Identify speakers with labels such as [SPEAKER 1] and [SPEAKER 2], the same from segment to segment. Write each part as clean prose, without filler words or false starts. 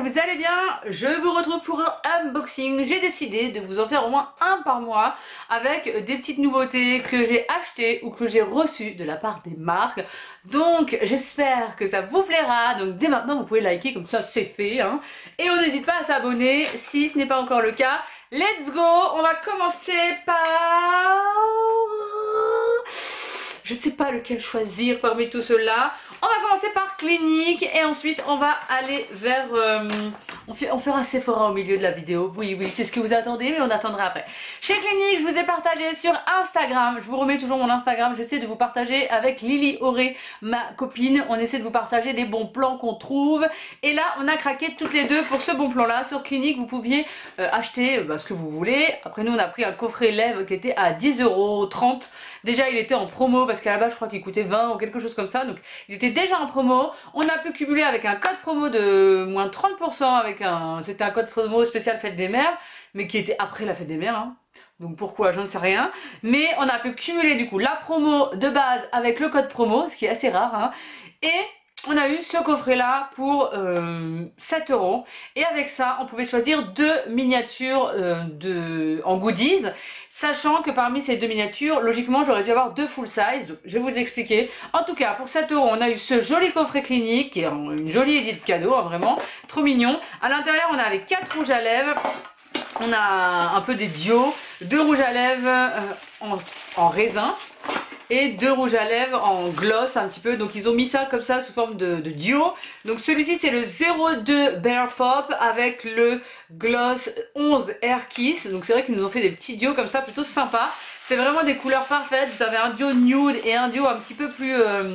[SPEAKER 1] vous allez bien? Je vous retrouve pour un unboxing. J'ai décidé de vous en faire au moins un par mois avec des petites nouveautés que j'ai achetées ou que j'ai reçues de la part des marques. Donc j'espère que ça vous plaira. Donc dès maintenant vous pouvez liker, comme ça c'est fait hein. Et on n'hésite pas à s'abonner si ce n'est pas encore le cas. Let's go! On va commencer par... Je ne sais pas lequel choisir parmi tout cela. On va commencer par Clinique et ensuite on va aller vers... on fera Sephora au milieu de la vidéo. Oui, c'est ce que vous attendez, mais on attendra après. Chez Clinique, je vous ai partagé sur Instagram. Je vous remets toujours mon Instagram. J'essaie de vous partager avec Lily Auré, ma copine. On essaie de vous partager les bons plans qu'on trouve. Et là, on a craqué toutes les deux pour ce bon plan-là. Sur Clinique, vous pouviez acheter ce que vous voulez. Après, nous, on a pris un coffret lèvres qui était à 10,30 €. Déjà, il était en promo parce qu'à la base, je crois qu'il coûtait 20 ou quelque chose comme ça. Donc, il était déjà en promo. On a pu cumuler avec un code promo de moins 30% avec c'était un code promo spécial Fête des Mères, mais qui était après la Fête des Mères. Hein. Donc pourquoi, je ne sais rien. Mais on a pu cumuler du coup la promo de base avec le code promo, ce qui est assez rare. Hein. Et on a eu ce coffret là pour 7 €. Et avec ça, on pouvait choisir deux miniatures en goodies. Sachant que parmi ces deux miniatures, logiquement j'aurais dû avoir deux full size, donc je vais vous expliquer. En tout cas, pour 7 €, on a eu ce joli coffret Clinique, qui est une jolie édite cadeau, hein, vraiment, trop mignon. À l'intérieur, on avait 4 rouges à lèvres, on a un peu des duos, 2 rouges à lèvres en raisin, et 2 rouges à lèvres en gloss un petit peu. Donc ils ont mis ça comme ça sous forme de duo. Donc celui-ci c'est le 02 Bear Pop avec le gloss 11 Air Kiss. Donc c'est vrai qu'ils nous ont fait des petits duos comme ça plutôt sympa. C'est vraiment des couleurs parfaites. Vous avez un duo nude et un duo un petit peu plus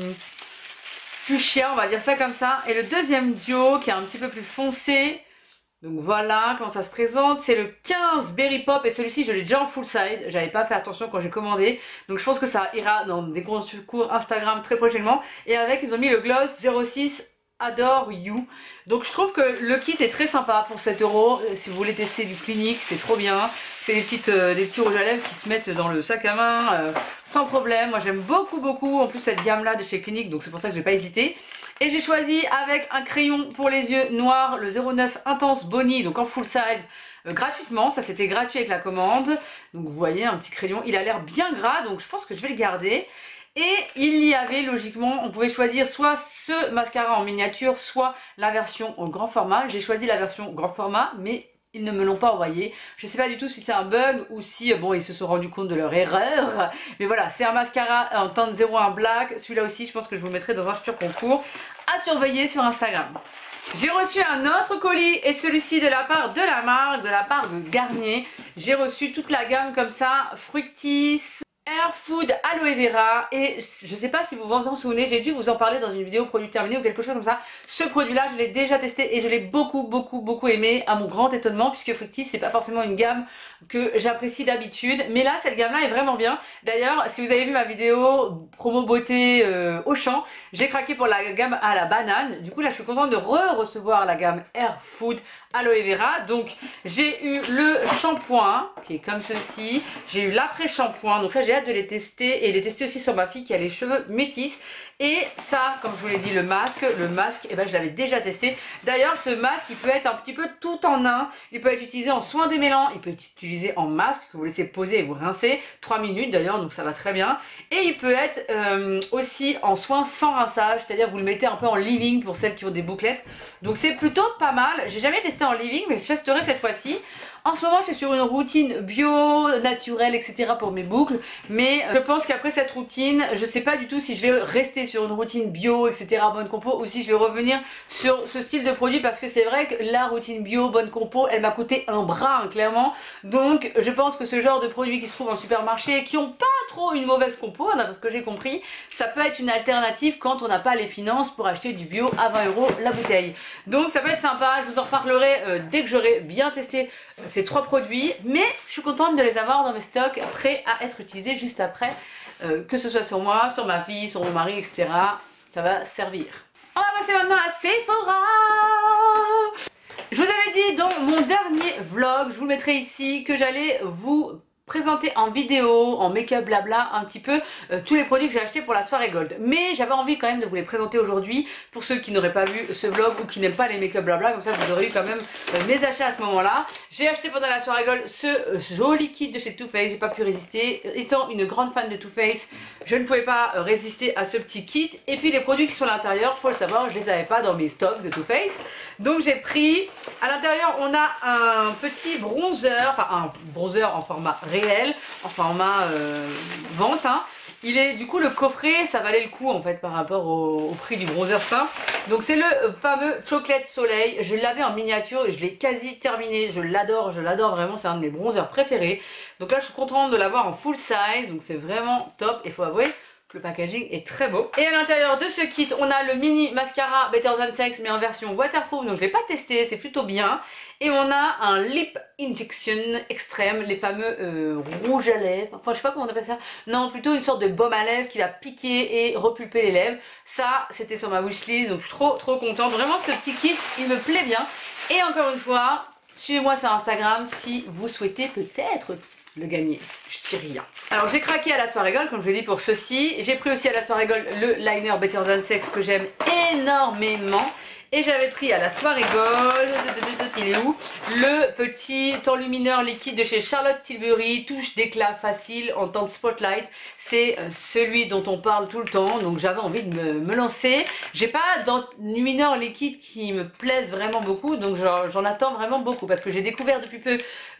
[SPEAKER 1] fuchsia, on va dire ça comme ça. Et le deuxième duo qui est un petit peu plus foncé. Donc voilà comment ça se présente, c'est le 15 Berry Pop et celui-ci je l'ai déjà en full size, j'avais pas fait attention quand j'ai commandé, donc je pense que ça ira dans des concours Instagram très prochainement. Et avec ils ont mis le gloss 06 Adore You, donc je trouve que le kit est très sympa pour 7 €, si vous voulez tester du Clinique c'est trop bien. C'est des petits rouges à lèvres qui se mettent dans le sac à main sans problème. Moi j'aime beaucoup en plus cette gamme là de chez Clinique, donc c'est pour ça que j'ai pas hésité. Et j'ai choisi avec un crayon pour les yeux noir, le 09 Intense Bonnie, donc en full size, gratuitement. Ça c'était gratuit avec la commande. Donc vous voyez un petit crayon, il a l'air bien gras, donc je pense que je vais le garder. Et il y avait logiquement, on pouvait choisir soit ce mascara en miniature, soit la version en grand format. J'ai choisi la version grand format, mais ils ne me l'ont pas envoyé. Je sais pas du tout si c'est un bug ou si bon ils se sont rendus compte de leur erreur. Mais voilà, c'est un mascara en teinte 01 black. Celui-là aussi, je pense que je vous le mettrai dans un futur concours à surveiller sur Instagram. J'ai reçu un autre colis et celui-ci de la part de la marque, de la part de Garnier. J'ai reçu toute la gamme comme ça, Fructis, Air Food Aloe Vera, et je sais pas si vous vous en souvenez, j'ai dû vous en parler dans une vidéo produit terminé ou quelque chose comme ça. Ce produit là je l'ai déjà testé et je l'ai beaucoup aimé, à mon grand étonnement, puisque Fructis c'est pas forcément une gamme que j'apprécie d'habitude, mais là cette gamme là est vraiment bien. D'ailleurs si vous avez vu ma vidéo promo beauté Auchan, j'ai craqué pour la gamme à la banane. Du coup là je suis contente de recevoir la gamme Air Food Aloe Vera. Donc j'ai eu le shampoing qui est comme ceci, j'ai eu l'après-shampoing, donc ça j'ai hâte de les tester et les tester aussi sur ma fille qui a les cheveux métis. Et ça, comme je vous l'ai dit, le masque, et ben je l'avais déjà testé. D'ailleurs ce masque il peut être un petit peu tout en un, il peut être utilisé en soin démêlant, il peut être utilisé en masque que vous laissez poser et vous rincez 3 minutes d'ailleurs, donc ça va très bien. Et il peut être aussi en soin sans rinçage, c'est-à-dire vous le mettez un peu en leave-in pour celles qui ont des bouclettes. Donc c'est plutôt pas mal. J'ai jamais testé en leave-in mais je testerai cette fois-ci. En ce moment je suis sur une routine bio, naturelle, etc. pour mes boucles. Mais je pense qu'après cette routine, je sais pas du tout si je vais rester sur une routine bio, etc. bonne compo, ou si je vais revenir sur ce style de produit. Parce que c'est vrai que la routine bio, bonne compo, elle m'a coûté un bras hein, clairement. Donc je pense que ce genre de produits qui se trouvent en supermarché, qui ont pas trop une mauvaise compo, hein, parce que j'ai compris, ça peut être une alternative quand on n'a pas les finances pour acheter du bio à 20 € la bouteille. Donc ça peut être sympa, je vous en reparlerai dès que j'aurai bien testé ces 3 produits, mais je suis contente de les avoir dans mes stocks prêts à être utilisés juste après, que ce soit sur moi, sur ma fille, sur mon mari, etc. Ça va servir. On va passer maintenant à Sephora. Je vous avais dit dans mon dernier vlog, je vous le mettrai ici, que j'allais vous présenter en vidéo, en make-up blabla un petit peu tous les produits que j'ai achetés pour la soirée Gold. Mais j'avais envie quand même de vous les présenter aujourd'hui pour ceux qui n'auraient pas vu ce vlog ou qui n'aiment pas les make-up blabla, comme ça vous aurez eu quand même mes achats à ce moment-là. J'ai acheté pendant la soirée Gold ce joli kit de chez Too Faced, j'ai pas pu résister. Étant une grande fan de Too Faced, je ne pouvais pas résister à ce petit kit. Et puis les produits qui sont à l'intérieur, faut le savoir, je les avais pas dans mes stocks de Too Faced. Donc j'ai pris, à l'intérieur on a un petit bronzer, enfin un bronzer en format réel, en format vente, hein. Il est du coup le coffret, ça valait le coup en fait par rapport au prix du bronzer simple. Donc c'est le fameux Chocolate Soleil. Je l'avais en miniature et je l'ai quasi terminé. Je l'adore vraiment, c'est un de mes bronzers préférés. Donc là je suis contente de l'avoir en full size, donc c'est vraiment top. Et il faut avouer que le packaging est très beau. Et à l'intérieur de ce kit, on a le mini mascara Better Than Sex mais en version waterproof, donc je l'ai pas testé, c'est plutôt bien. Et on a un Lip Injection Extreme, les fameux rouges à lèvres, enfin je sais pas comment on appelle ça, non plutôt une sorte de baume à lèvres qui va piquer et repulper les lèvres. Ça c'était sur ma wishlist, donc je suis trop contente, vraiment ce petit kit il me plaît bien. Et encore une fois, suivez-moi sur Instagram si vous souhaitez peut-être le gagner, je dis rien. Alors j'ai craqué à la soirée Gold comme je l'ai dit pour ceci, j'ai pris aussi à la soirée Gold le liner Better Than Sex que j'aime énormément. Et j'avais pris à la soirée Gold, il est où? Le petit enlumineur liquide de chez Charlotte Tilbury, touche d'éclat facile en temps de spotlight. C'est celui dont on parle tout le temps, donc j'avais envie de me lancer. J'ai pas d'enlumineur liquide qui me plaise vraiment beaucoup, donc j'en attends vraiment beaucoup parce que j'ai découvert depuis peu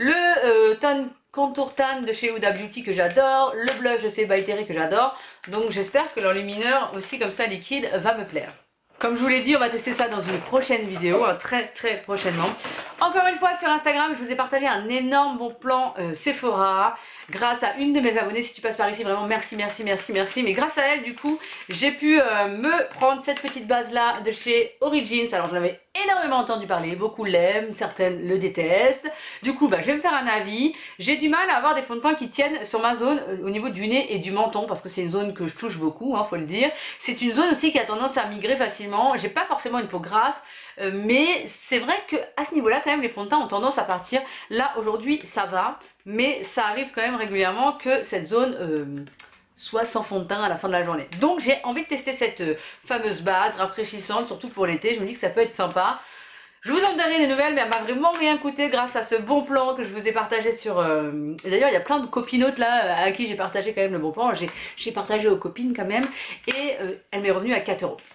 [SPEAKER 1] le Contour Tan de chez Huda Beauty que j'adore, le blush de chez By Terry que j'adore, donc j'espère que l'enlumineur aussi comme ça liquide va me plaire. Comme je vous l'ai dit, on va tester ça dans une prochaine vidéo, hein, très prochainement. Encore une fois sur Instagram, je vous ai partagé un énorme bon plan Sephora grâce à une de mes abonnées. Si tu passes par ici, vraiment merci. Mais grâce à elle, du coup, j'ai pu me prendre cette petite base là de chez Origins. Alors j'en avais énormément entendu parler, beaucoup l'aiment, certaines le détestent. Du coup, je vais me faire un avis. J'ai du mal à avoir des fonds de teint qui tiennent sur ma zone au niveau du nez et du menton parce que c'est une zone que je touche beaucoup, hein, faut le dire. C'est une zone aussi qui a tendance à migrer facilement. J'ai pas forcément une peau grasse. Mais c'est vrai que à ce niveau-là, quand même, les fonds de teint ont tendance à partir. Là, aujourd'hui, ça va, mais ça arrive quand même régulièrement que cette zone soit sans fond de teint à la fin de la journée. Donc, j'ai envie de tester cette fameuse base rafraîchissante, surtout pour l'été. Je me dis que ça peut être sympa. Je vous en donnerai des nouvelles, mais elle m'a vraiment rien coûté grâce à ce bon plan que je vous ai partagé sur... D'ailleurs, il y a plein de copinotes là à qui j'ai partagé quand même le bon plan. J'ai partagé aux copines quand même, et elle m'est revenue à 4 €.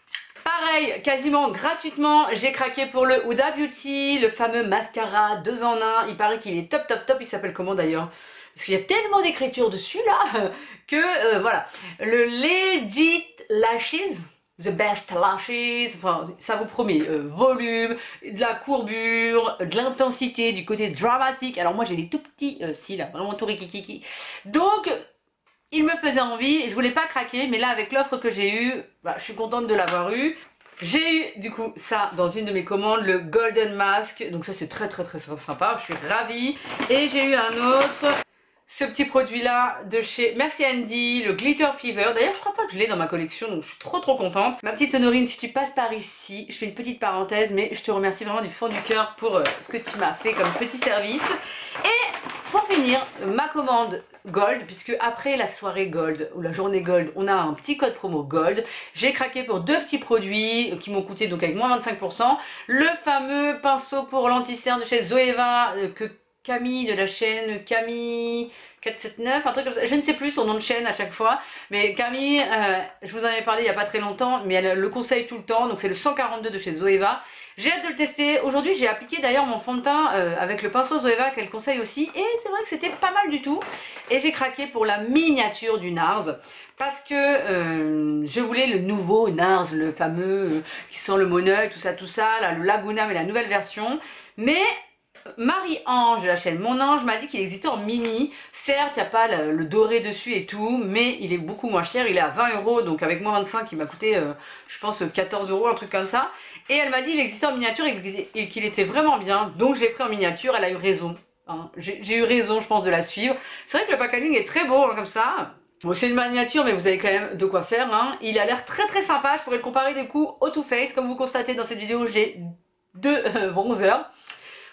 [SPEAKER 1] Pareil, quasiment gratuitement, j'ai craqué pour le Huda Beauty, le fameux mascara 2 en 1. Il paraît qu'il est top. Il s'appelle comment d'ailleurs? Parce qu'il y a tellement d'écriture dessus là que voilà. Le Legit Lashes, The Best Lashes, enfin ça vous promet volume, de la courbure, de l'intensité, du côté dramatique. Alors moi j'ai des tout petits cils là, vraiment tout rikikiki. Donc... il me faisait envie, je voulais pas craquer, mais là avec l'offre que j'ai eue, je suis contente de l'avoir eu. J'ai eu du coup ça dans une de mes commandes, le Golden Mask, donc ça c'est très sympa, je suis ravie. Et j'ai eu un autre, ce petit produit là de chez Merci Andy, le Glitter Fever. D'ailleurs je crois pas que je l'ai dans ma collection, donc je suis trop contente. Ma petite Honorine, si tu passes par ici, je fais une petite parenthèse, mais je te remercie vraiment du fond du cœur pour ce que tu m'as fait comme petit service. Et pour finir, ma commande Gold, puisque après la soirée Gold ou la journée Gold, on a un petit code promo Gold. J'ai craqué pour deux petits produits qui m'ont coûté donc avec moins 25%. Le fameux pinceau pour l'anti-cerne de chez Zoeva que Camille de la chaîne Camille 479, un truc comme ça, je ne sais plus son nom de chaîne à chaque fois, mais Camille, je vous en avais parlé il n'y a pas très longtemps, mais elle le conseille tout le temps, donc c'est le 142 de chez Zoeva. J'ai hâte de le tester. Aujourd'hui j'ai appliqué d'ailleurs mon fond de teint avec le pinceau Zoeva qu'elle conseille aussi, et c'est vrai que c'était pas mal du tout. Et j'ai craqué pour la miniature du NARS parce que je voulais le nouveau NARS, le fameux qui sent le Moneuil, tout ça, là, le Laguna, mais la nouvelle version. Mais Marie-Ange de la chaîne Mon Ange m'a dit qu'il existait en mini. Certes, il n'y a pas le doré dessus et tout, mais il est beaucoup moins cher. Il est à 20 €, donc avec moins 25, il m'a coûté, je pense, 14 €, un truc comme ça. Et elle m'a dit qu'il existait en miniature et qu'il était vraiment bien, donc je l'ai pris en miniature. Elle a eu raison. Hein. J'ai eu raison, je pense, de la suivre. C'est vrai que le packaging est très beau, hein, comme ça. Bon, c'est une miniature, mais vous avez quand même de quoi faire. Hein. Il a l'air très sympa. Je pourrais le comparer du coup au Too Faced. Comme vous constatez dans cette vidéo, j'ai deux bronzers.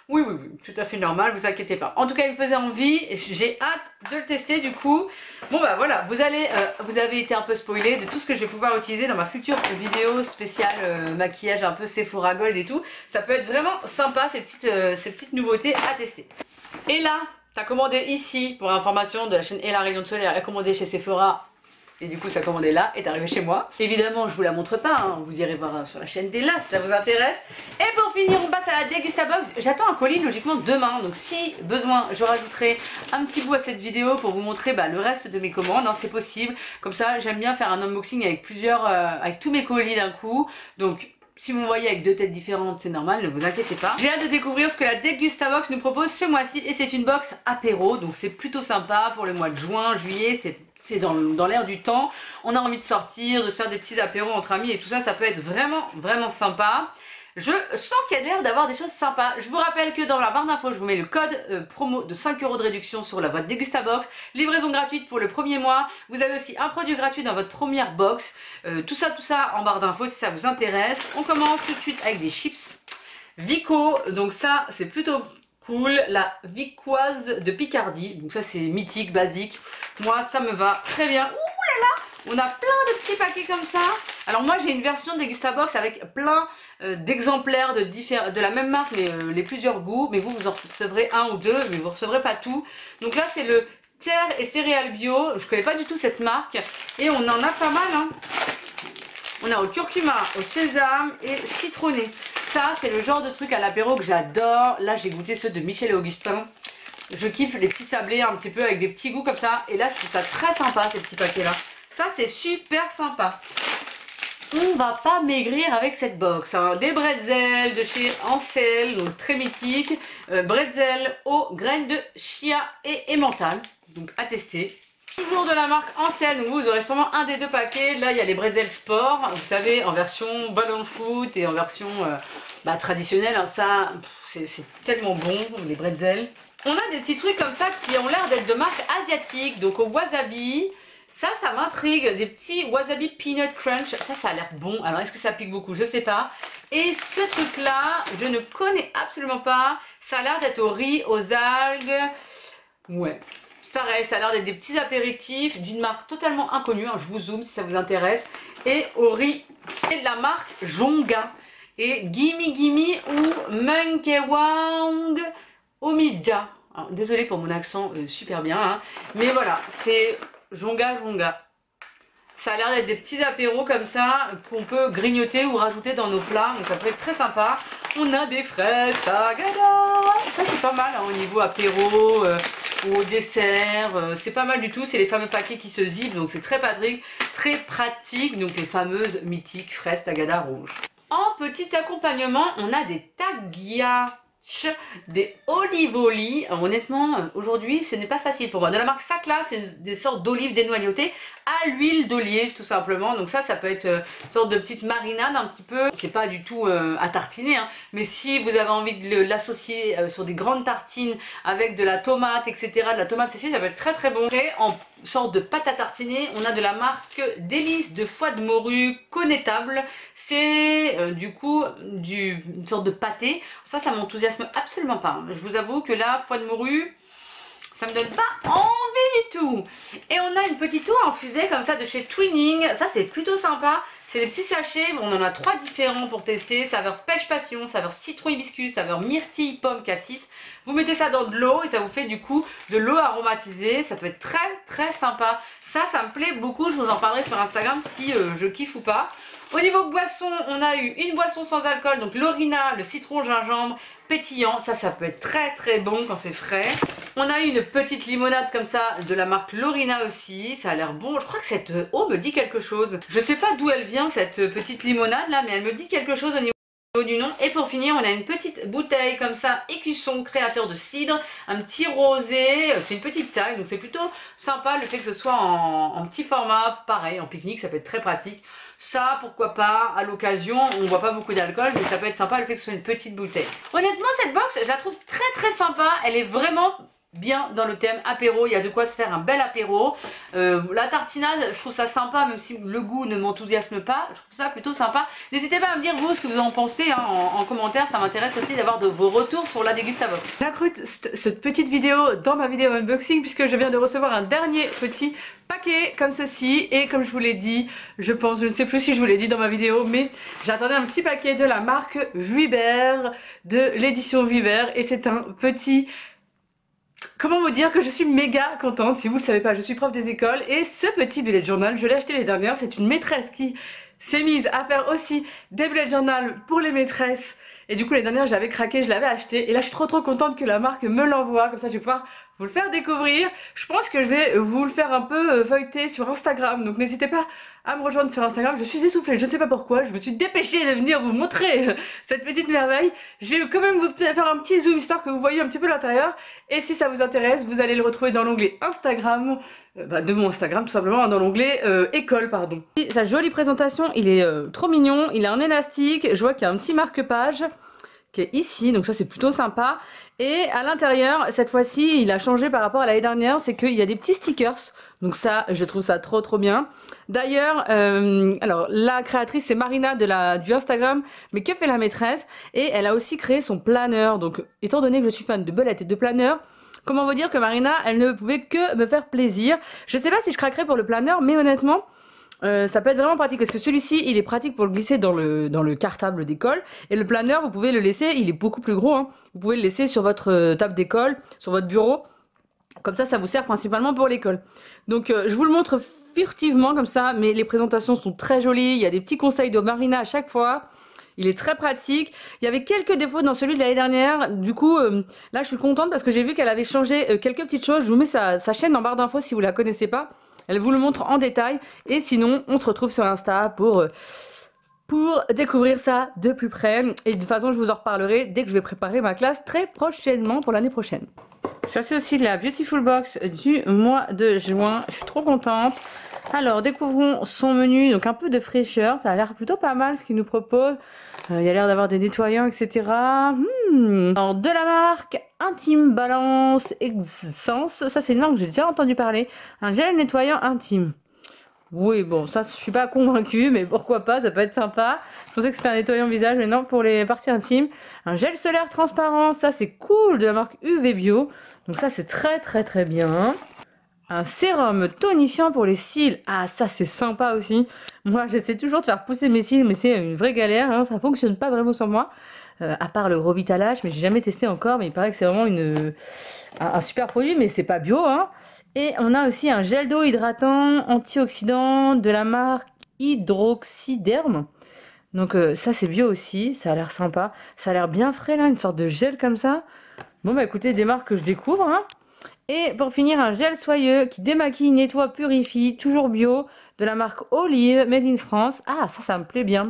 [SPEAKER 1] Oui, oui, oui, tout à fait normal, vous inquiétez pas. En tout cas, il me faisait envie, j'ai hâte de le tester du coup. Bon bah voilà, vous avez été un peu spoilé de tout ce que je vais pouvoir utiliser dans ma future vidéo spéciale maquillage un peu Sephora Gold et tout. Ça peut être vraiment sympa ces petites nouveautés à tester. Et là, t'as commandé ici, pour information de la chaîne Et la Rayon de Soleil, elle a commandé chez Sephora. Et du coup ça commandé là, est arrivé chez moi. Évidemment je vous la montre pas, hein. Vous irez voir sur la chaîne d'Ella si ça vous intéresse. Et pour finir on passe à la Degustabox. J'attends un colis logiquement demain, donc si besoin je rajouterai un petit bout à cette vidéo pour vous montrer le reste de mes commandes, hein, c'est possible. Comme ça j'aime bien faire un unboxing avec avec tous mes colis d'un coup. Donc si vous me voyez avec deux têtes différentes, c'est normal, ne vous inquiétez pas. J'ai hâte de découvrir ce que la Degustabox nous propose ce mois-ci. Et c'est une box apéro, donc c'est plutôt sympa pour le mois de juin, juillet, c'est dans l'air du temps. On a envie de sortir, de se faire des petits apéros entre amis et tout ça, ça peut être vraiment sympa. Je sens qu'il y a l'air d'avoir des choses sympas. Je vous rappelle que dans la barre d'infos, je vous mets le code promo de 5 € de réduction sur la boîte Degustabox. Livraison gratuite pour le premier mois. Vous avez aussi un produit gratuit dans votre première box. Tout ça en barre d'infos si ça vous intéresse. On commence tout de suite avec des chips Vico. Donc ça, c'est plutôt cool. La Vicoise de Picardie. Donc ça, c'est mythique, basique. Moi, ça me va très bien. Ouh là là! On a plein de petits paquets comme ça. Alors moi j'ai une version Degustabox avec plein d'exemplaires de la même marque mais les plusieurs goûts. Mais vous en recevrez un ou deux mais vous ne recevrez pas tout. Donc là c'est le Terre et céréales bio. Je connais pas du tout cette marque. Et on en a pas mal hein. On a au curcuma, au sésame et citronné. Ça c'est le genre de truc à l'apéro que j'adore. Là j'ai goûté ceux de Michel et Augustin. Je kiffe les petits sablés un petit peu avec des petits goûts comme ça. Et là je trouve ça très sympa ces petits paquets là. Ça c'est super sympa. On va pas maigrir avec cette box. Hein. Des bretzels de chez Ansel, donc très mythique. Bretzel aux graines de chia et emmental. Donc à tester. Toujours de la marque Ansel, donc vous aurez sûrement un des deux paquets. Là il y a les bretzels sport, vous savez, en version ballon de foot et en version traditionnelle. Hein. Ça c'est tellement bon les bretzels. On a des petits trucs comme ça qui ont l'air d'être de marque asiatique. Donc au wasabi. Ça m'intrigue, des petits wasabi peanut crunch, ça a l'air bon. Alors est-ce que ça pique beaucoup? Je sais pas. Et ce truc là, je ne connais absolument pas. Ça a l'air d'être au riz, aux algues. Ouais, pareil, ça a l'air d'être des petits apéritifs d'une marque totalement inconnue. Hein. Je vous zoome si ça vous intéresse. Et au riz, et de la marque Jonga. Et Gimme Gimme ou Munkewang Omija. Désolée pour mon accent super bien. Hein. Mais voilà, c'est... Jonga. Ça a l'air d'être des petits apéros comme ça qu'on peut grignoter ou rajouter dans nos plats. Donc ça peut être très sympa. On a des fraises tagada. Ça c'est pas mal hein, au niveau apéro ou au dessert. C'est pas mal du tout. C'est les fameux paquets qui se zippent. Donc c'est très pratique. Donc les fameuses mythiques fraises tagada rouges. En petit accompagnement, on a des tagia. Des olivoli. Alors, honnêtement aujourd'hui ce n'est pas facile pour moi. De la marque Sacla, c'est des sortes d'olives dénoyautées à l'huile d'olive tout simplement. Donc ça peut être une sorte de petite marinade un petit peu. C'est pas du tout à tartiner hein. Mais si vous avez envie de l'associer sur des grandes tartines avec de la tomate etc, de la tomate séchée, ça peut être très bon. Et en sorte de pâte à tartiner, on a de la marque Délices de foie de morue connétable. C'est du coup une sorte de pâté. Ça m'enthousiasme absolument pas. Je vous avoue que là, foie de morue, ça me donne pas envie du tout. Et on a une petite eau infusée comme ça de chez Twinning. Ça c'est plutôt sympa. C'est des petits sachets, on en a 3 différents pour tester. Saveur pêche passion, saveur citron hibiscus, saveur myrtille pomme cassis. Vous mettez ça dans de l'eau et ça vous fait du coup de l'eau aromatisée. Ça peut être très sympa. Ça me plaît beaucoup. Je vous en parlerai sur Instagram si je kiffe ou pas. Au niveau boisson, on a eu une boisson sans alcool, donc l'Orina, le citron gingembre pétillant. Ça peut être très bon quand c'est frais. On a eu une petite limonade comme ça de la marque Lorina aussi. Ça a l'air bon. Je crois que cette eau me dit quelque chose. Je sais pas d'où elle vient cette petite limonade là, mais elle me dit quelque chose au niveau du nom. Et pour finir, on a une petite bouteille comme ça, Écusson, créateur de cidre, un petit rosé, c'est une petite taille, donc c'est plutôt sympa le fait que ce soit en petit format, pareil, en pique-nique, ça peut être très pratique. Ça, pourquoi pas, à l'occasion, on voit pas beaucoup d'alcool, mais ça peut être sympa le fait que ce soit une petite bouteille. Honnêtement, cette box, je la trouve très sympa, elle est vraiment bien dans le thème apéro, il y a de quoi se faire un bel apéro. La tartinade, je trouve ça sympa, même si le goût ne m'enthousiasme pas, je trouve ça plutôt sympa. N'hésitez pas à me dire vous ce que vous en pensez hein, en commentaire, ça m'intéresse aussi d'avoir de vos retours sur la Dégustavox. J'inclus cette petite vidéo dans ma vidéo unboxing puisque je viens de recevoir un dernier petit paquet comme ceci et comme je vous l'ai dit, je ne sais plus si je vous l'ai dit dans ma vidéo, mais j'attendais un petit paquet de la marque Vuibert, de l'édition Vuibert, et c'est un petit... Comment vous dire que je suis méga contente. Si vous le savez pas, je suis prof des écoles et ce petit bullet journal, je l'ai acheté l'année dernière. C'est une maîtresse qui s'est mise à faire aussi des bullet journal pour les maîtresses. Et du coup l'année dernière j'avais craqué, je l'avais acheté. Et là je suis trop contente que la marque me l'envoie. Comme ça je vais pouvoir vous le faire découvrir. Je pense que je vais vous le faire un peu feuilleter sur Instagram. Donc n'hésitez pas à me rejoindre sur Instagram. Je suis essoufflée, je ne sais pas pourquoi. Je me suis dépêchée de venir vous montrer cette petite merveille. Je vais quand même vous faire un petit zoom histoire que vous voyez un petit peu l'intérieur. Et si ça vous intéresse, vous allez le retrouver dans l'onglet Instagram. De mon Instagram tout simplement, dans l'onglet école pardon. Sa jolie présentation, il est trop mignon. Il a un élastique. Je vois qu'il y a un petit marque-page qui est ici, donc ça c'est plutôt sympa. Et à l'intérieur, cette fois-ci, il a changé par rapport à l'année dernière, c'est qu'il y a des petits stickers. Donc ça, je trouve ça trop bien. D'ailleurs, alors la créatrice c'est Marina du Instagram, mais que fait la maîtresse? Et elle a aussi créé son planeur. Donc étant donné que je suis fan de bellettes et de planeurs, comment vous dire que Marina, elle ne pouvait que me faire plaisir. Je sais pas si je craquerai pour le planeur, mais honnêtement, ça peut être vraiment pratique parce que celui-ci il est pratique pour le glisser dans le cartable d'école, et le planeur vous pouvez le laisser, il est beaucoup plus gros hein. Vous pouvez le laisser sur votre table d'école, sur votre bureau, comme ça vous sert principalement pour l'école. Donc je vous le montre furtivement comme ça, mais les présentations sont très jolies, il y a des petits conseils de Marina à chaque fois. Il est très pratique. Il y avait quelques défauts dans celui de l'année dernière. Du coup, là je suis contente parce que j'ai vu qu'elle avait changé quelques petites choses. Je vous mets sa chaîne en barre d'infos si vous la connaissez pas. Elle vous le montre en détail. Et sinon, on se retrouve sur Insta pour découvrir ça de plus près. Et de toute façon, je vous en reparlerai dès que je vais préparer ma classe très prochainement pour l'année prochaine. Ça c'est aussi la Beautiful Box du mois de juin. Je suis trop contente. Alors, découvrons son menu. Donc un peu de fraîcheur. Ça a l'air plutôt pas mal ce qu'il nous propose. Il y a l'air d'avoir des nettoyants, etc. Alors, de la marque Intime Balance Essence. Ça, c'est une marque que j'ai déjà entendu parler. Un gel nettoyant intime. Oui, bon, ça, je suis pas convaincue, mais pourquoi pas, ça peut être sympa. Je pensais que c'était un nettoyant visage, mais non, pour les parties intimes. Un gel solaire transparent. Ça, c'est cool, de la marque UV Bio. Donc ça, c'est très bien. Un sérum tonifiant pour les cils. Ah, ça c'est sympa aussi. Moi j'essaie toujours de faire pousser mes cils, mais c'est une vraie galère, hein. Ça fonctionne pas vraiment sur moi. À part le revitalage, mais j'ai jamais testé encore. Mais il paraît que c'est vraiment un super produit, mais c'est pas bio, hein. Et on a aussi un gel d'eau hydratant antioxydant de la marque Hydroxyderm. Donc ça c'est bio aussi, ça a l'air sympa. Ça a l'air bien frais là, une sorte de gel comme ça. Bon bah écoutez, des marques que je découvre, hein. Et pour finir, un gel soyeux qui démaquille, nettoie, purifie, toujours bio, de la marque Olive, made in France. Ah, ça me plaît bien.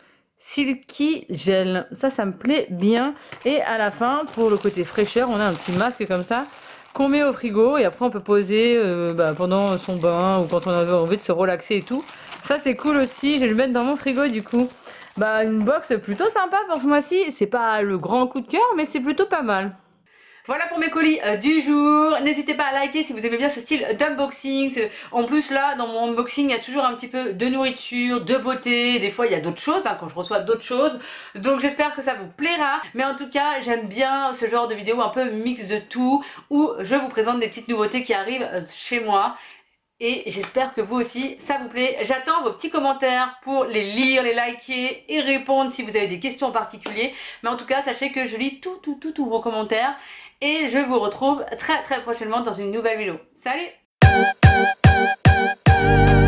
[SPEAKER 1] Silky Gel, ça me plaît bien. Et à la fin, pour le côté fraîcheur, on a un petit masque comme ça, qu'on met au frigo. Et après, on peut poser pendant son bain ou quand on a envie de se relaxer et tout. Ça, c'est cool aussi. Je vais le mettre dans mon frigo du coup. Une box plutôt sympa pour ce mois-ci. C'est pas le grand coup de cœur, mais c'est plutôt pas mal. Voilà pour mes colis du jour. N'hésitez pas à liker si vous aimez bien ce style d'unboxing. En plus là, dans mon unboxing, il y a toujours un petit peu de nourriture, de beauté. Des fois, il y a d'autres choses, hein, quand je reçois d'autres choses. Donc j'espère que ça vous plaira. Mais en tout cas, j'aime bien ce genre de vidéo un peu mix de tout, où je vous présente des petites nouveautés qui arrivent chez moi. Et j'espère que vous aussi, ça vous plaît. J'attends vos petits commentaires pour les lire, les liker et répondre si vous avez des questions en particulier. Mais en tout cas, sachez que je lis tous vos commentaires. Et je vous retrouve très prochainement dans une nouvelle vidéo. Salut!